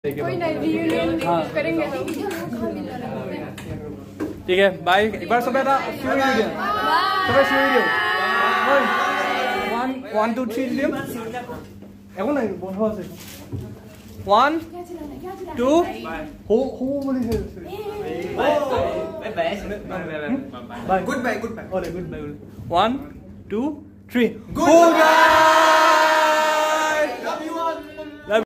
कोई नहीं रियूनियन करेंगे हम। ठीक है बाय एक बार सब था शुरू वीडियो सब शुरू वीडियो 1 2 3 लियम এখন নাই বন্ধ আছে 1 2 হো বলি বাই গুড বাই ওরে গুড বাই 1 2 3 গুড বাই